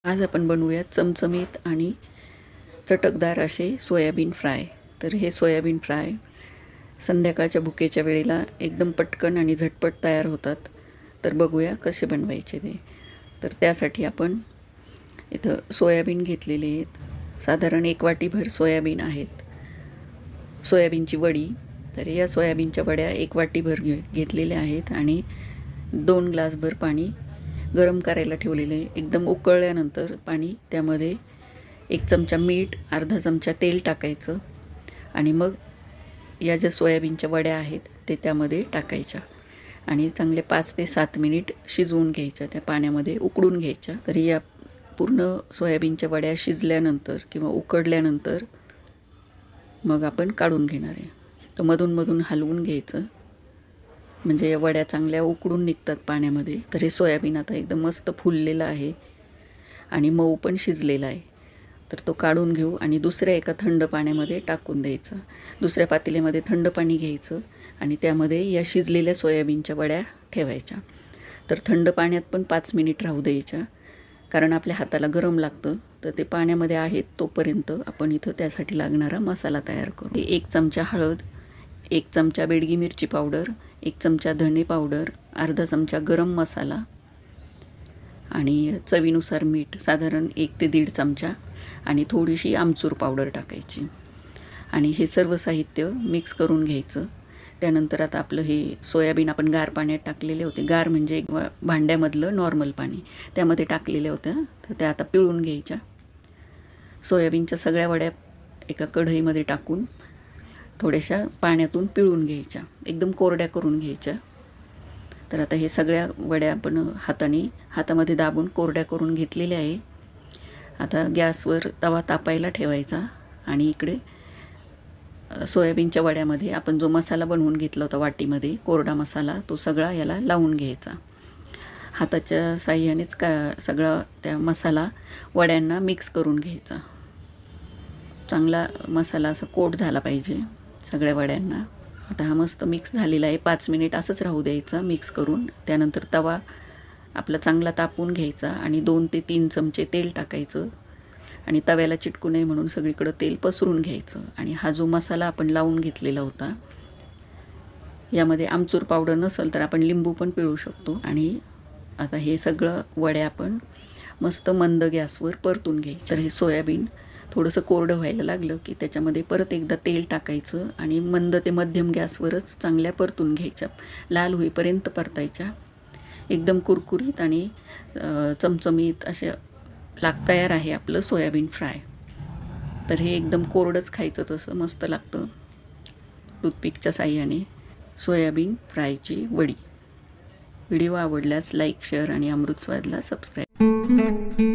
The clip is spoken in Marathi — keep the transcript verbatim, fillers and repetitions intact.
आज आपण बनवूया चमचमीत आणि चटकदार असे सोयाबीन फ्राय. तर हे सोयाबीन फ्राय संध्याकाळच्या भुकेच्या वेळेला एकदम पटकन आणि झटपट तयार होतात. तर बघूया कसे बनवायचे ते. तर त्यासाठी आपण इथं सोयाबीन घेतलेले आहेत. साधारण एक वाटीभर सोयाबीन आहेत. सोयाबीनची वडी, तर या सोयाबीनच्या वड्या एक वाटीभर घे घेतलेल्या आहेत आणि दोन ग्लासभर पाणी गरम करायला ठेवलेलं आहे. एकदम उकळल्यानंतर पाणी त्यामध्ये एक चमचा मीठ, अर्धा चमचा तेल टाकायचं आणि मग या ज्या सोयाबीनच्या वड्या आहेत ते त्यामध्ये टाकायच्या आणि चांगले पाच ते सात मिनिट शिजवून घ्यायच्या, त्या पाण्यामध्ये उकडून घ्यायच्या. तर या पूर्ण सोयाबीनच्या वड्या शिजल्यानंतर किंवा उकडल्यानंतर मग आपण काढून घेणार आहे. तर मधून मधून हलवून घ्यायचं म्हणजे या वड्या चांगल्या उकडून निघतात पाण्यामध्ये. तर हे सोयाबीन आता एकदम मस्त फुललेलं आहे आणि मऊ पण शिजलेला आहे. तर तो काढून घेऊ आणि दुसऱ्या एका थंड पाण्यामध्ये टाकून द्यायचा. दुसऱ्या पातेल्यामध्ये थंड पाणी घ्यायचं आणि त्यामध्ये या शिजलेल्या सोयाबीनच्या वड्या ठेवायच्या. तर थंड पाण्यात पण पाच मिनिट राहू द्यायच्या, कारण आपल्या हाताला गरम लागतं. तर ते पाण्यामध्ये आहेत तोपर्यंत आपण इथं त्यासाठी लागणारा मसाला तयार करू. एक चमचा हळद, एक चमचा बेडगी मिरची पावडर, एक चमचा धणे पावडर, अर्धा चमचा गरम मसाला आणि चवीनुसार मीठ, साधारण एक ते दीड चमचा आणि थोडीशी आमचूर पावडर टाकायची आणि हे सर्व साहित्य मिक्स करून घ्यायचं. त्यानंतर आता आपलं हे सोयाबीन आपण गार पाण्यात टाकलेले होते, गार म्हणजे एक भांड्यामधलं नॉर्मल पाणी, त्यामध्ये टाकलेले होते. तर त्या आता पिळून घ्यायच्या. सोयाबीनच्या सगळ्या वड्या एका कढईमध्ये टाकून थोड्याशा पाण्यातून पिळून घ्यायच्या, एकदम कोरड्या करून घ्यायच्या. तर आता हे सगळ्या वड्या आपण हाताने हातामध्ये दाबून कोरड्या करून घेतलेल्या आहे. आता गॅसवर तवा तापायला ठेवायचा आणि इकडे सोयाबीनच्या वड्यामध्ये आपण जो मसाला बनवून घेतला होता वाटीमध्ये, कोरडा मसाला, तो सगळा याला लावून घ्यायचा. हाताच्या साह्यानेच का सगळा त्या मसाला वड्यांना मिक्स करून घ्यायचा. चांगला मसाला असा कोट झाला पाहिजे सगळ्या वड्यांना. आता हा मस्त मिक्स झालेला आहे. पाच मिनिट असंच राहू द्यायचा मिक्स करून. त्यानंतर तवा आपला चांगला तापून घ्यायचा आणि दोन ते तीन चमचे तेल टाकायचं आणि तव्याला चिटकू नये म्हणून सगळीकडं तेल पसरून घ्यायचं. आणि हा जो मसाला आपण लावून घेतलेला होता, यामध्ये आमचूर पावडर नसेल तर आपण लिंबू पण पिळू शकतो. आणि आता हे सगळं वड्या आपण मस्त मंद गॅसवर परतून घ्यायचं. तर हे सोयाबीन थोडंसं कोरडं व्हायला लागलं की त्याच्यामध्ये परत एकदा तेल टाकायचं आणि मंद ते मध्यम गॅसवरच चांगल्या परतून घ्यायच्या, लाल होईपर्यंत परतायच्या. एकदम कुरकुरीत आणि चमचमीत असे लाग तयार आहे आपलं सोयाबीन फ्राय. तर हे एकदम कोरडंच खायचं, तसं मस्त लागतं. टूथपिकच्या साह्याने सोयाबीन फ्रायची वडी. व्हिडिओ आवडल्यास लाईक, शेअर आणि अमृत स्वादला सबस्क्राईब.